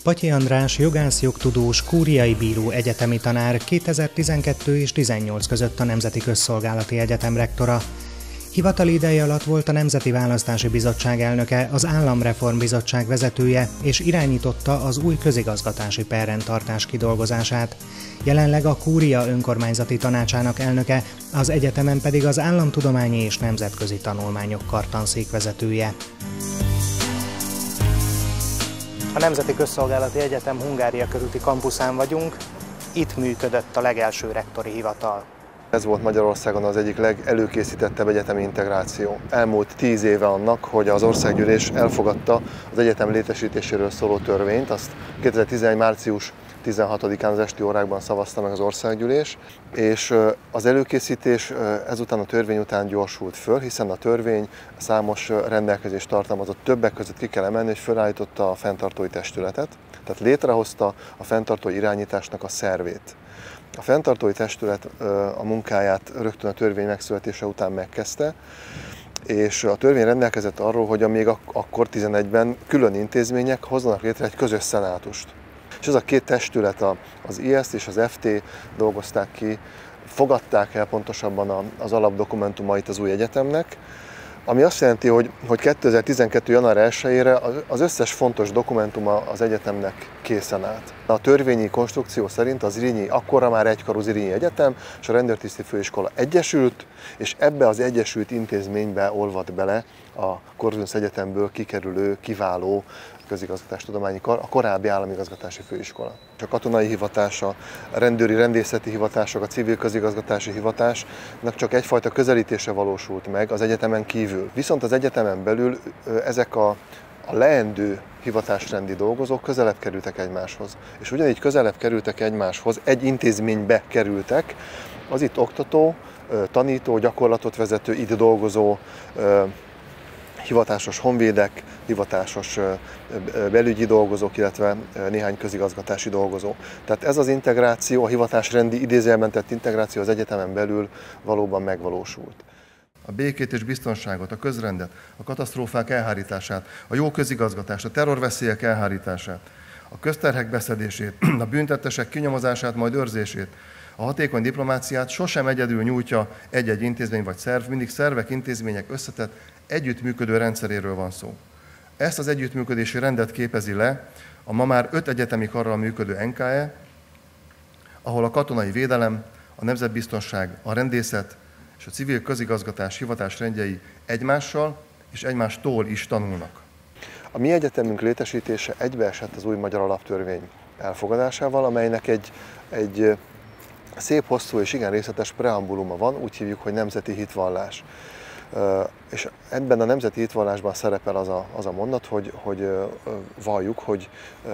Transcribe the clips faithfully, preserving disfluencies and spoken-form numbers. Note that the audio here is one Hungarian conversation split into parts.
Patyi András jogász, jogtudós, kúriai bíró egyetemi tanár, kétezer-tizenkettő és tizennyolc között a Nemzeti Közszolgálati Egyetem rektora. Hivatali ideje alatt volt a Nemzeti Választási Bizottság elnöke, az Államreform Bizottság vezetője, és irányította az új közigazgatási perrendtartás kidolgozását. Jelenleg a Kúria önkormányzati tanácsának elnöke, az egyetemen pedig az Államtudományi és Nemzetközi Tanulmányok kartanszék vezetője. A Nemzeti Közszolgálati Egyetem Hungária körúti kampuszán vagyunk, itt működött a legelső rektori hivatal. Ez volt Magyarországon az egyik legelőkészítettebb egyetemi integráció. Elmúlt tíz éve annak, hogy az Országgyűlés elfogadta az egyetem létesítéséről szóló törvényt, azt kétezer-tizenegy. március tizenhatodikán az esti órákban szavazta meg az Országgyűlés, és az előkészítés ezután a törvény után gyorsult föl, hiszen a törvény számos rendelkezést tartalmazott, többek között ki kell emelni, hogy felállította a fenntartói testületet, tehát létrehozta a fenntartói irányításnak a szervét. A fenntartói testület a munkáját rögtön a törvény megszületése után megkezdte, és a törvény rendelkezett arról, hogy még akkor tizenegyben külön intézmények hozzanak létre egy közös szenátust. És ez a két testület, az i es zé és az ef té dolgozták ki, fogadták el pontosabban az alapdokumentumait az új egyetemnek, ami azt jelenti, hogy, hogy kétezer-tizenkettő. január elsejére az összes fontos dokumentuma az egyetemnek készen állt. A törvényi konstrukció szerint az Zrínyi, akkorra már egykarú Zrínyi Egyetem és a Rendőrtiszti Főiskola egyesült, és ebbe az egyesült intézménybe olvadt bele a Corvinus Egyetemből kikerülő kiváló közigazgatástudományi kar, a korábbi államigazgatási főiskola. A katonai hivatás, a rendőri rendészeti hivatások, a civil közigazgatási hivatásnak csak egyfajta közelítése valósult meg az egyetemen kívül. Viszont az egyetemen belül ezek a, a leendő hivatásrendi dolgozók közelebb kerültek egymáshoz. És ugyanígy közelebb kerültek egymáshoz, egy intézménybe kerültek, az itt oktató, tanító, gyakorlatot vezető, itt dolgozó, hivatásos honvédek, hivatásos belügyi dolgozók, illetve néhány közigazgatási dolgozó. Tehát ez az integráció, a hivatásrendi idézőjelben tett integráció az egyetemen belül valóban megvalósult. A békét és biztonságot, a közrendet, a katasztrófák elhárítását, a jó közigazgatást, a terrorveszélyek elhárítását, a közterhek beszedését, a bűntettesek kinyomozását, majd őrzését, a hatékony diplomáciát sosem egyedül nyújtja egy-egy intézmény vagy szerv, mindig szervek, intézmények összetett, együttműködő rendszeréről van szó. Ezt az együttműködési rendet képezi le a ma már öt egyetemi karral működő en ká e, ahol a katonai védelem, a nemzetbiztonság, a rendészet és a civil közigazgatás hivatásrendjei egymással és egymástól is tanulnak. A mi egyetemünk létesítése egybeesett az új magyar alaptörvény elfogadásával, amelynek egy, egy szép, hosszú és igen részletes preambuluma van, úgy hívjuk, hogy nemzeti hitvallás. És ebben a nemzeti hitvallásban szerepel az a, az a mondat, hogy, hogy valljuk, hogy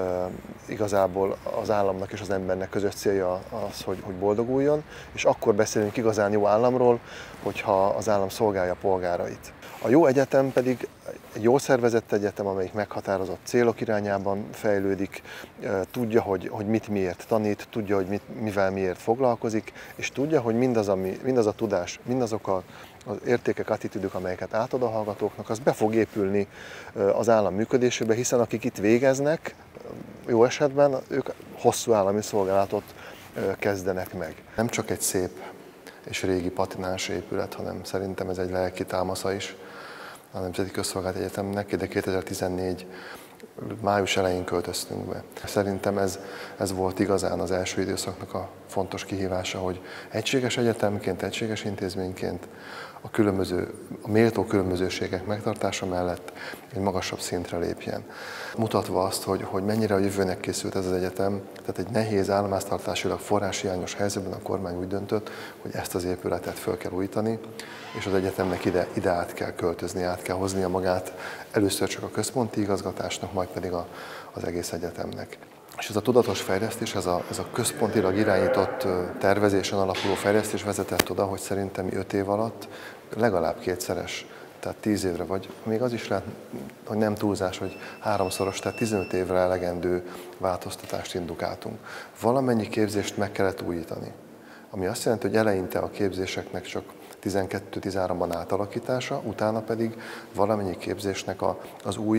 igazából az államnak és az embernek közös célja az, hogy, hogy boldoguljon, és akkor beszélünk igazán jó államról, hogyha az állam szolgálja a polgárait. A jó egyetem pedig egy jól szervezett egyetem, amelyik meghatározott célok irányában fejlődik, tudja, hogy, hogy mit miért tanít, tudja, hogy mit, mivel miért foglalkozik, és tudja, hogy mindaz, ami, mindaz a tudás, mindazok a, az értékek, attitűdök, amelyeket átad a hallgatóknak, az be fog épülni az állam működésébe, hiszen akik itt végeznek, jó esetben ők hosszú állami szolgálatot kezdenek meg. Nem csak egy szép és régi patinás épület, hanem szerintem ez egy lelki támasza is a Nemzeti Közszolgálati Egyetemnek, de kétezer-tizennégy május elején költöztünk be. Szerintem ez, ez volt igazán az első időszaknak a fontos kihívása, hogy egységes egyetemként, egységes intézményként a, különböző, a méltó különbözőségek megtartása mellett egy magasabb szintre lépjen. Mutatva azt, hogy, hogy mennyire a jövőnek készült ez az egyetem, tehát egy nehéz államháztartásilag forráshiányos helyzetben a kormány úgy döntött, hogy ezt az épületet föl kell újítani, és az egyetemnek ide, ide át kell költözni, át kell hoznia magát, először csak a központi igazgatásnak, majd pedig a, az egész egyetemnek. És ez a tudatos fejlesztés, ez a, ez a központilag irányított tervezésen alapuló fejlesztés vezetett oda, hogy szerintem mi öt év alatt legalább kétszeres, tehát tíz évre, vagy még az is lehet, hogy nem túlzás, hogy háromszoros, tehát tizenöt évre elegendő változtatást indukáltunk. Valamennyi képzést meg kellett újítani, ami azt jelenti, hogy eleinte a képzéseknek csak tizenkettő-tizenháromban átalakítása, utána pedig valamennyi képzésnek a, az új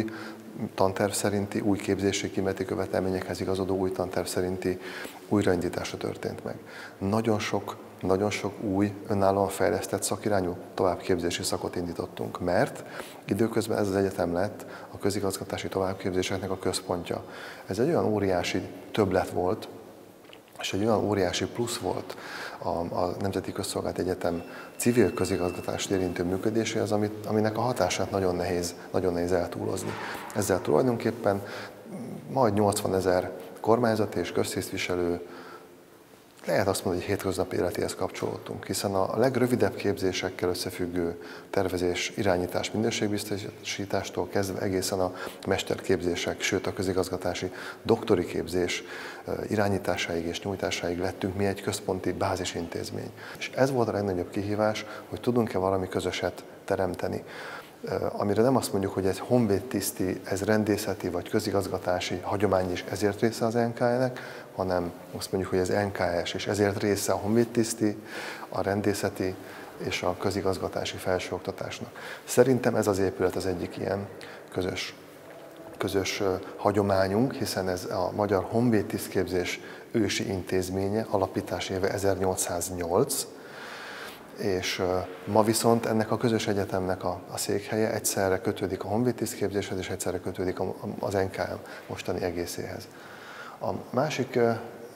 tanterv szerinti, új képzési kíméleti követelményekhez igazodó új tanterv szerinti újraindítása történt meg. Nagyon sok, nagyon sok új, önállóan fejlesztett szakirányú továbbképzési szakot indítottunk, mert időközben ez az egyetem lett a közigazgatási továbbképzéseknek a központja. Ez egy olyan óriási többlet volt, és egy olyan óriási plusz volt a, a Nemzeti Közszolgálati Egyetem civil közigazgatást érintő működéséhez, amit, aminek a hatását nagyon nehéz, nagyon nehéz eltúlozni. Ezzel tulajdonképpen majd nyolcvanezer kormányzati és köztisztviselő, lehet azt mondani, hogy hétköznapi életéhez kapcsolódtunk, hiszen a legrövidebb képzésekkel összefüggő tervezés, irányítás, minőségbiztosítástól kezdve egészen a mesterképzések, sőt a közigazgatási doktori képzés irányításáig és nyújtásáig lettünk mi egy központi bázisintézmény. És ez volt a legnagyobb kihívás, hogy tudunk-e valami közöset teremteni, amire nem azt mondjuk, hogy ez honvédtiszti, ez rendészeti vagy közigazgatási hagyomány is, ezért része az en ká é-nek, hanem azt mondjuk, hogy ez en ká es, és ezért része a honvédtiszti, a rendészeti és a közigazgatási felsőoktatásnak. Szerintem ez az épület az egyik ilyen közös, közös hagyományunk, hiszen ez a Magyar Honvédtisztképzés ősi intézménye, alapítási éve ezernyolcszáznyolc, és ma viszont ennek a közös egyetemnek a, a székhelye egyszerre kötődik a honvédtisztképzéshez, és egyszerre kötődik az en ká é mostani egészéhez. A másik ö, ö,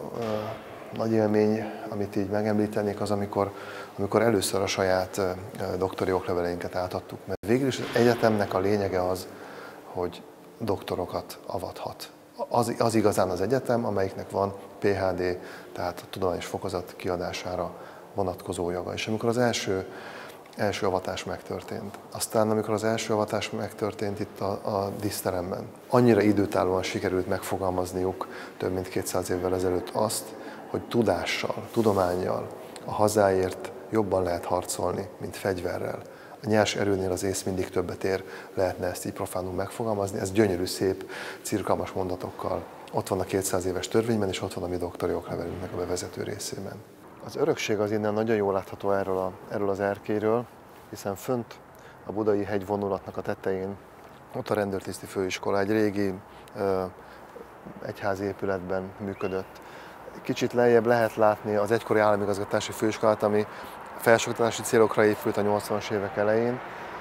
nagy élmény, amit így megemlítenék, az, amikor, amikor először a saját ö, doktori okleveleinket átadtuk. Mert végül is az egyetemnek a lényege az, hogy doktorokat avathat. Az, az igazán az egyetem, amelyiknek van pé há dé, tehát a tudományos fokozat kiadására vonatkozó joga. És amikor az első, első avatás megtörtént, aztán amikor az első avatás megtörtént itt a, a díszteremben, annyira időtállóan sikerült megfogalmazniuk több mint kétszáz évvel ezelőtt azt, hogy tudással, tudománnyal a hazáért jobban lehet harcolni, mint fegyverrel. A nyers erőnél az ész mindig többet ér, lehetne ezt így profánul megfogalmazni. Ez gyönyörű, szép, cirkalmas mondatokkal. Ott van a kétszáz éves törvényben, és ott van a mi doktori oklevelünknek a bevezető részében. Az örökség az innen nagyon jól látható erről, a, erről az erkéről, hiszen fönt a Budai hegy vonulatnak a tetején, ott a rendőrtiszti főiskola egy régi ö, egyházi épületben működött. Kicsit lejjebb lehet látni az egykori államigazgatási főiskolát, ami felsőoktatási célokra épült a nyolcvanas évek elején.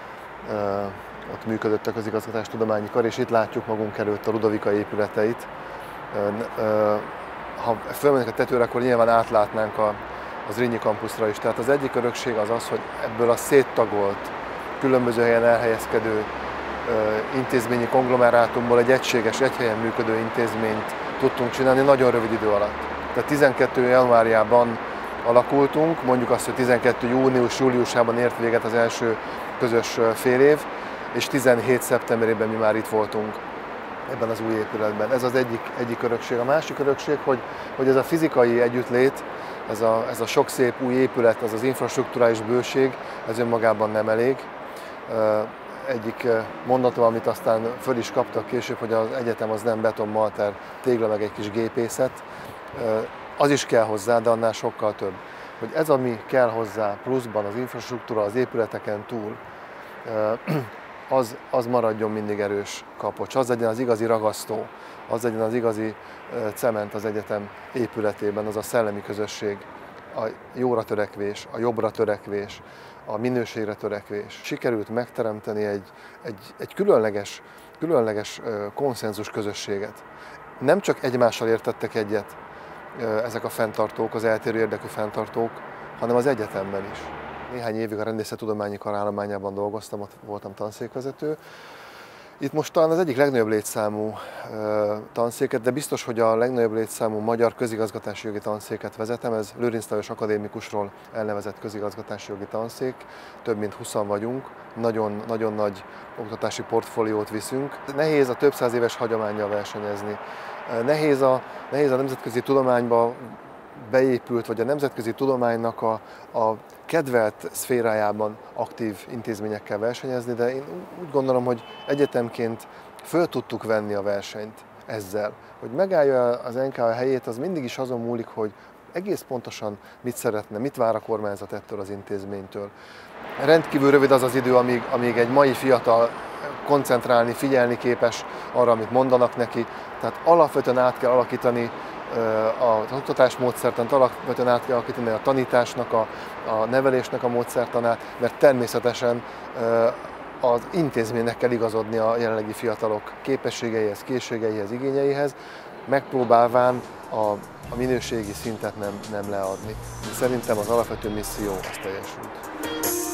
Ö, ott működött a közigazgatástudományi kar, és itt látjuk magunk előtt a Ludovika épületeit. Ö, ö, ha fölmennek a tetőre, akkor nyilván átlátnánk a, az Zrínyi kampuszra is. Tehát az egyik örökség az az, hogy ebből a széttagolt, különböző helyen elhelyezkedő ö, intézményi konglomerátumból egy egységes, egy helyen működő intézményt tudtunk csinálni nagyon rövid idő alatt. Tehát tizenkettő januárjában alakultunk, mondjuk azt, hogy tizenkettő június-júliusában ért véget az első közös fél év, és tizenhét szeptemberében mi már itt voltunk ebben az új épületben. Ez az egyik, egyik örökség. A másik örökség, hogy, hogy ez a fizikai együttlét, ez a, ez a sok szép új épület, ez az infrastrukturális bőség, ez önmagában nem elég. Egyik mondatom, amit aztán föl is kaptak később, hogy az egyetem az nem betonmalter, tégla meg egy kis gépészet. Az is kell hozzá, de annál sokkal több. Hogy ez, ami kell hozzá pluszban, az infrastruktúra, az épületeken túl, az, az maradjon mindig erős kapocs. Az legyen az igazi ragasztó, az legyen az igazi cement az egyetem épületében, az a szellemi közösség, a jóra törekvés, a jobbra törekvés, a minőségre törekvés. Sikerült megteremteni egy, egy, egy különleges, különleges konszenzus közösséget. Nem csak egymással értettek egyet ezek a fenntartók, az eltérő érdekű fenntartók, hanem az egyetemben is. Néhány évig a Rendészettudományi Kar állományában dolgoztam, ott voltam tanszékvezető. Itt most talán az egyik legnagyobb létszámú tanszéket, de biztos, hogy a legnagyobb létszámú magyar közigazgatási jogi tanszéket vezetem. Ez Lőrinc Lajos akadémikusról elnevezett közigazgatási jogi tanszék. Több mint húszan vagyunk, nagyon, nagyon nagy oktatási portfóliót viszünk. Nehéz a több száz éves hagyománnyal versenyezni. Nehéz a, nehéz a nemzetközi tudományba beépült, vagy a nemzetközi tudománynak a, a kedvelt szférájában aktív intézményekkel versenyezni, de én úgy gondolom, hogy egyetemként föl tudtuk venni a versenyt ezzel. Hogy megállja az en ká á helyét, az mindig is azon múlik, hogy egész pontosan mit szeretne, mit vár a kormányzat ettől az intézménytől. Rendkívül rövid az az idő, amíg, amíg egy mai fiatal koncentrálni, figyelni képes arra, amit mondanak neki. Tehát alapvetően át kell alakítani az oktatásmódszertant, alapvetően át kell alakítani a tanításnak, a, a nevelésnek a módszertanát, mert természetesen az intézménynek kell igazodni a jelenlegi fiatalok képességeihez, készségeihez, igényeihez, megpróbálván a, a minőségi szintet nem, nem leadni. Szerintem az alapvető misszió az teljesült.